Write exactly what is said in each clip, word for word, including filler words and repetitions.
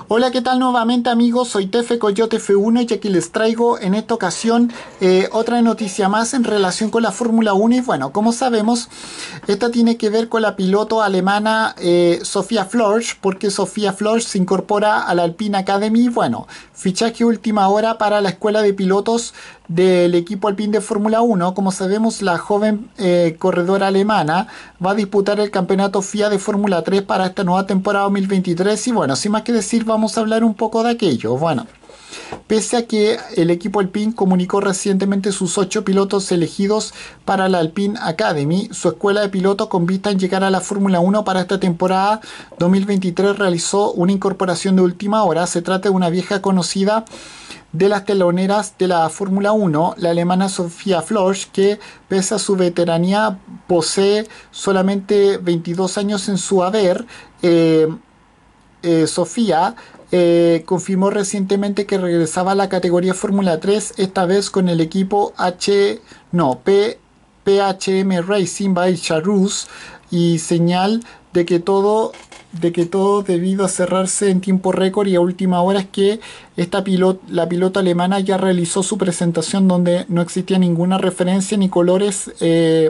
Hola, ¿qué tal nuevamente amigos? Soy Tefe Coyote F uno y aquí les traigo en esta ocasión eh, otra noticia más en relación con la Fórmula uno. Y bueno, como sabemos, esta tiene que ver con la piloto alemana eh, Sophia Flörsch, porque Sophia Flörsch se incorpora a la Alpine Academy. Y bueno, fichaje última hora para la escuela de pilotos del equipo Alpine de Fórmula uno. Como sabemos, la joven eh, corredora alemana va a disputar el campeonato F I A de Fórmula tres para esta nueva temporada dos mil veintitrés. Y bueno, sin más que decir, vamos a hablar un poco de aquello. Bueno, pese a que el equipo Alpine comunicó recientemente sus ocho pilotos elegidos para la Alpine Academy, su escuela de pilotos con vista en llegar a la Fórmula uno para esta temporada dos mil veintitrés realizó una incorporación de última hora. Se trata de una vieja conocida de las teloneras de la Fórmula uno, la alemana Sophia Flörsch, que pese a su veteranía posee solamente veintidós años en su haber. Eh, eh, Sofía eh, confirmó recientemente que regresaba a la categoría Fórmula tres, esta vez con el equipo H, no, P, P H M Racing by Charus, y señal de que todo de que todo debido a cerrarse en tiempo récord y a última hora es que esta pilot, la pilota alemana ya realizó su presentación donde no existía ninguna referencia ni colores eh,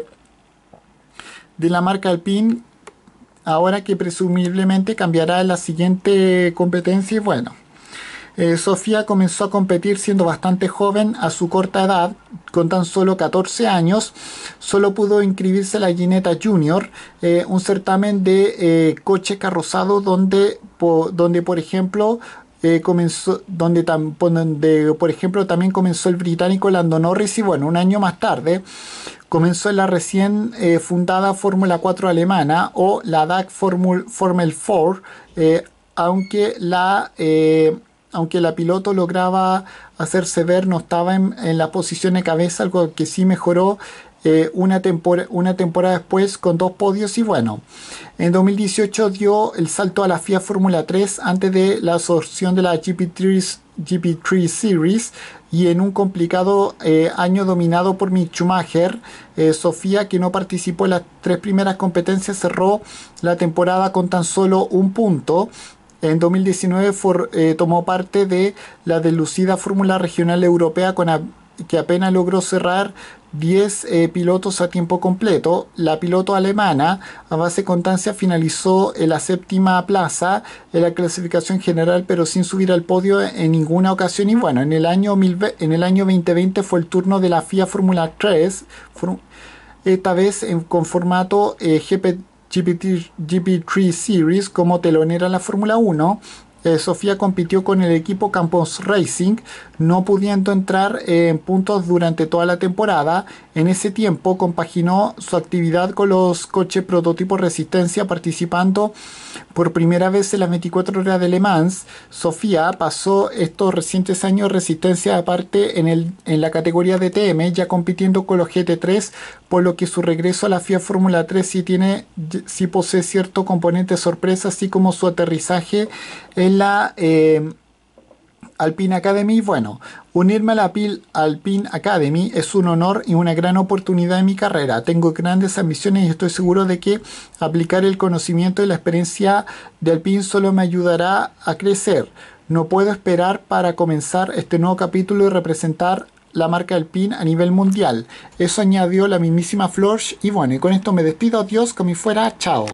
de la marca Alpine, ahora que presumiblemente cambiará en la siguiente competencia. Y bueno, eh, Sofía comenzó a competir siendo bastante joven a su corta edad, con tan solo catorce años. Solo pudo inscribirse la Ginetta Junior, eh, un certamen de eh, coche carrozado donde, po, donde por ejemplo, eh, comenzó, donde, tam, donde por ejemplo también comenzó el británico Lando Norris. Y bueno, un año más tarde comenzó en la recién eh, fundada Fórmula cuatro alemana, o la D A C Formula cuatro, eh, aunque la eh, aunque la piloto lograba hacerse ver, no estaba en, en la posición de cabeza, algo que sí mejoró eh, una, tempor una temporada después con dos podios. Y bueno, en dos mil dieciocho dio el salto a la F I A Fórmula tres antes de la absorción de la G P tres, G P tres Series, y en un complicado eh, año dominado por Mick Schumacher. eh, Sofía, que no participó en las tres primeras competencias, cerró la temporada con tan solo un punto. En dos mil diecinueve for, eh, tomó parte de la deslucida Fórmula Regional Europea, con a, que apenas logró cerrar diez eh, pilotos a tiempo completo. La piloto alemana, a base de constancia, finalizó en la séptima plaza en la clasificación general, pero sin subir al podio en ninguna ocasión. Y bueno, en el año, mil, en el año veinte veinte fue el turno de la F I A Fórmula tres, for, esta vez en, con formato eh, G P G P tres Series como telonera en la Fórmula uno. Eh, Sofía compitió con el equipo Campos Racing, no pudiendo entrar eh, en puntos durante toda la temporada. En ese tiempo compaginó su actividad con los coches prototipo Resistencia, participando por primera vez en las veinticuatro horas de Le Mans. Sofía pasó estos recientes años Resistencia aparte en, el, en la categoría de T M, ya compitiendo con los G T tres, por lo que su regreso a la F I A Fórmula tres sí, tiene, sí posee cierto componente sorpresa, así como su aterrizaje en la eh, Alpine Academy. Bueno, unirme a la Alpine Academy es un honor y una gran oportunidad en mi carrera. Tengo grandes ambiciones y estoy seguro de que aplicar el conocimiento y la experiencia de Alpine solo me ayudará a crecer. No puedo esperar para comenzar este nuevo capítulo y representar la marca Alpine a nivel mundial. Eso añadió la mismísima Flörsch. Y bueno, y con esto me despido. Adiós, como fuera, chao.